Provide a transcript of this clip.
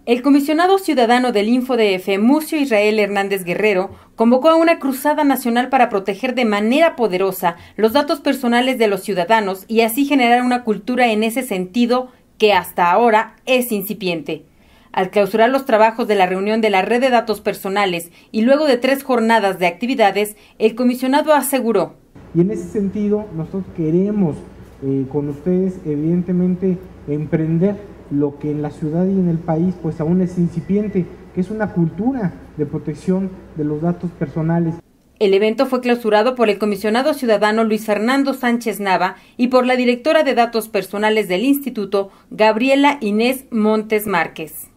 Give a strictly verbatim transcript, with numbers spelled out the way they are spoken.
El comisionado ciudadano del InfoDF, Murcio Israel Hernández Guerrero, convocó a una cruzada nacional para proteger de manera poderosa los datos personales de los ciudadanos y así generar una cultura en ese sentido que hasta ahora es incipiente. Al clausurar los trabajos de la reunión de la red de datos personales y luego de tres jornadas de actividades, el comisionado aseguró: y en ese sentido nosotros queremos eh, con ustedes evidentemente emprender lo que en la ciudad y en el país pues aún es incipiente, que es una cultura de protección de los datos personales. El evento fue clausurado por el comisionado ciudadano Luis Fernando Sánchez Nava y por la directora de datos personales del instituto, Gabriela Inés Montes Márquez.